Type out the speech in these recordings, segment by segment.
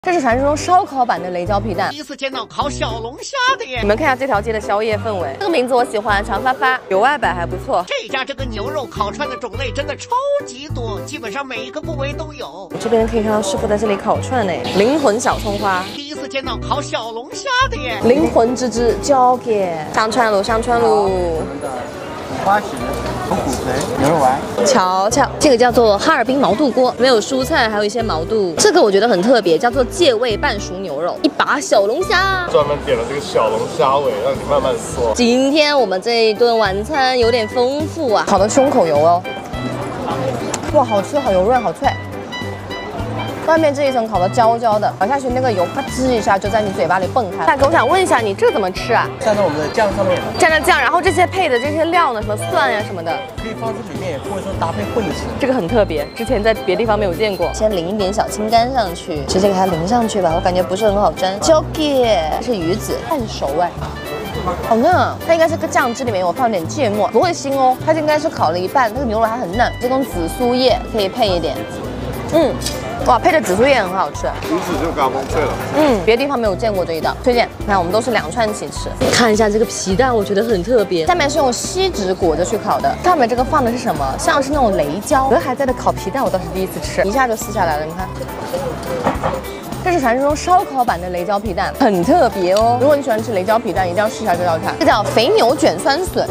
这是传说中烧烤版的雷椒皮蛋。 第一次见到烤小龙虾的耶！ 你们看一下这条街的宵夜氛围，这个名字我喜欢，长发发，有外摆还不错。 这家这个牛肉烤串的种类真的超级多，基本上每一个部位都有。 这边可以看到师傅在这里烤串呢，灵魂小葱花。 第一次见到烤小龙虾的耶！ 灵魂之汁交给上串喽，上串喽！ 花型有骨髓、牛肉丸。 瞧瞧，这个叫做哈尔滨毛肚锅，没有蔬菜，还有一些毛肚。这个我觉得很特别，叫做借味半熟牛肉，一把小龙虾。 专门点了这个小龙虾尾，让你慢慢嗦。 今天我们这一顿晚餐有点丰富啊，烤的胸口油哦，哇，好吃，好油润，好脆。外面这一层烤的焦焦的，咬下去那个油啪吱一下就在你嘴巴里蹦开。大哥，我想问一下，你这个怎么吃啊？ 蘸在我们的酱上面， 蘸着酱，然后这些配的这些料呢，什么蒜呀什么的， 可以放在里面，或者说搭配混着吃。 这个很特别，之前在别的地方没有见过。先淋一点小青干上去，直接给它淋上去吧，我感觉不是很好沾。交给是鱼子，半熟哎。好嫩啊！它应该是个酱汁里面我放点芥末，不会腥哦。它应该是烤了一半，那个牛肉还很嫩。这种紫苏叶可以配一点，哇，配着紫苏叶很好吃。 鱼子就嘎嘣脆了。 别的地方没有见过这一道，推荐。看我们都是2串起吃。看一下这个皮蛋，我觉得很特别，下面是用锡纸裹着去烤的，上面这个放的是什么？像是那种雷椒，壳还在的烤皮蛋，我倒是第一次吃，一下就撕下来了，你看。这是传说中烧烤版的雷椒皮蛋，很特别哦。如果你喜欢吃雷椒皮蛋，一定要试一下这道菜。这叫肥牛卷酸笋。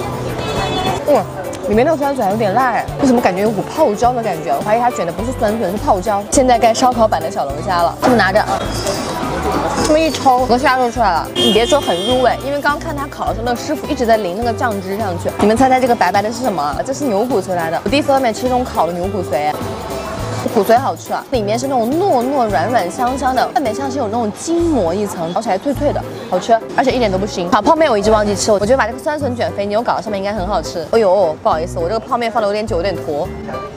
里面那个酸笋还有点辣哎，为什么感觉有股泡椒的感觉？我怀疑它卷的不是酸笋，是泡椒。现在该烧烤版的小龙虾了，这么拿着，这么一抽，整个虾肉出来了。你别说很入味，因为刚刚看他烤的时候，那个师傅一直在淋那个酱汁上去。你们猜猜这个白白的是什么？这是牛骨髓来的。我第一次外面吃这种烤的牛骨髓。骨髓好吃啊，里面是那种糯糯软软香香的，外面像是有那种筋膜一层，咬起来脆脆的，好吃，而且一点都不腥。好，泡面我一直忘记吃，我觉得把这个酸笋卷肥牛搞到上面应该很好吃。哎呦，不好意思，我这个泡面放的有点久，有点坨。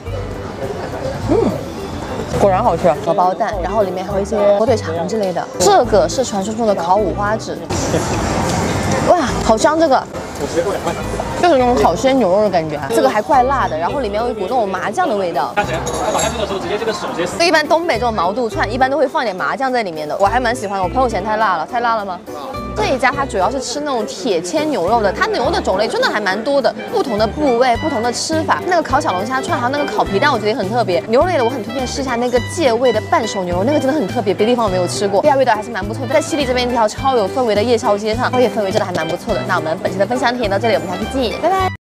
果然好吃，荷包蛋，然后里面还有一些火腿肠之类的。这个是传说中的烤五花趾，哇，好香这个。就是那种烤鲜牛肉的感觉，这个还怪辣的，然后里面有一股那种麻酱的味道。 打下去的时候，直接这个手直接。 一般东北这种毛肚串，一般都会放点麻酱在里面的，我还蛮喜欢的。我朋友嫌太辣了，太辣了吗？这一家它主要是吃那种铁签牛肉的，它牛的种类真的还蛮多的，不同的部位、不同的吃法。那个烤小龙虾串还有那个烤皮蛋，我觉得也很特别。牛类的我很推荐试一下那个借味的半熟牛肉，那个真的很特别，别的地方我没有吃过，第二味道还是蛮不错的。在西丽这边一条超有氛围的夜宵街上，宵夜氛围真的还蛮不错的。那我们本期的分享体验到这里，我们下期见，拜拜。